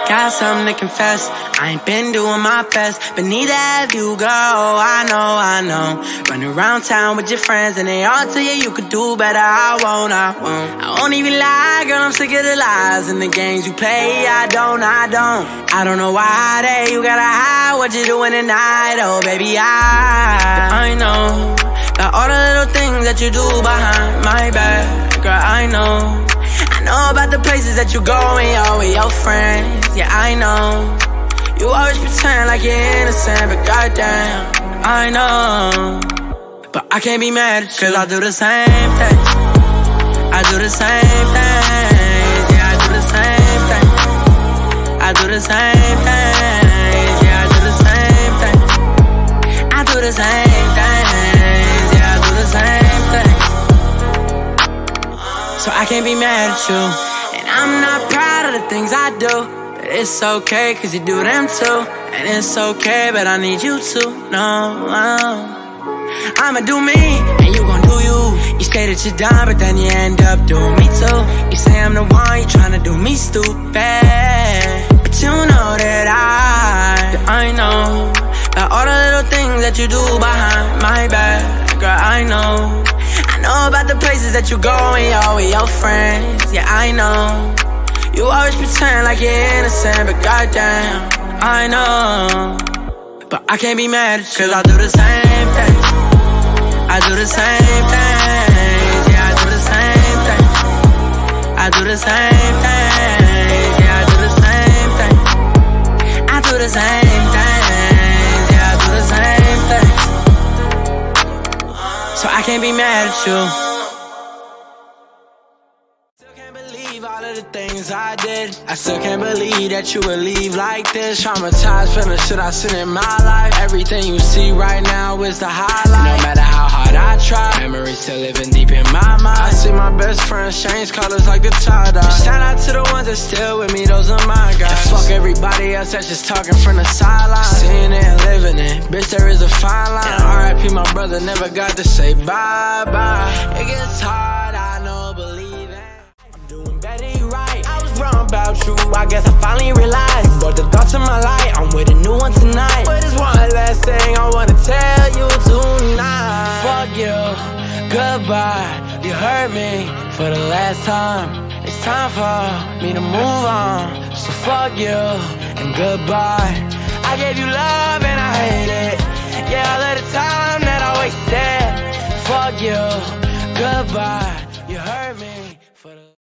got something to confess. I ain't been doing my best, but neither have you, girl. I know. Running around town with your friends and they all tell you could do better. I won't even lie, girl, I'm sick of the lies and the games you play. I don't know why you gotta hide what you're doing tonight. Oh baby, I know about all the little things that you do behind my back. Girl, I know about the places that you go when you're with your friends. Yeah, I know you always pretend like you're innocent, but goddamn, I know. But I can't be mad at you, 'cause I do the same thing. I do the same thing. Yeah, I do the same thing. I do the same thing. Yeah, I do the same thing. I do the same thing. Yeah, I do the same thing. So I can't be mad at you. And I'm not proud of the things I do, but it's okay, 'cause you do them too. And it's okay, but I need you to know I'ma do me, and you gon' do you. You say that you're done, but then you end up doing me too. You say I'm the one, you tryna do me stupid, but you know that I know about all the little things that you do behind my back. Girl, I know about the places that you go when you're with your friends. Yeah, I know you always pretend like you're innocent, but goddamn, I know. But I can't be mad at you, 'cause I do the same thing. I do the same thing. Yeah, I do the same thing. I do the same thing. Yeah, I do the same thing. I do the same thing. Yeah, I do the same thing. So I can't be mad at you. All of the things I did, I still can't believe that you would leave like this. Traumatized from the shit I seen in my life. Everything you see right now is the highlight. No matter how hard I try, memories still living deep in my mind. I see my best friends change colors like the tie-dye. Shout out to the ones that still with me, those are my guys. And fuck everybody else that's just talking from the sideline. Seeing it and living it, bitch, there is a fine line. And R.I.P. my brother never got to say bye-bye. It gets hard, I know, believe it. I'm doing better, you right. I was wrong about you, I guess I finally realized. Brought the thoughts to my light, I'm with a new one tonight. But there's one last thing I wanna tell you tonight. Fuck you, goodbye, you hurt me for the last time. It's time for me to move on. So fuck you and goodbye. I gave you love and I hate it. Yeah, all of the time that I wasted. Fuck you, goodbye.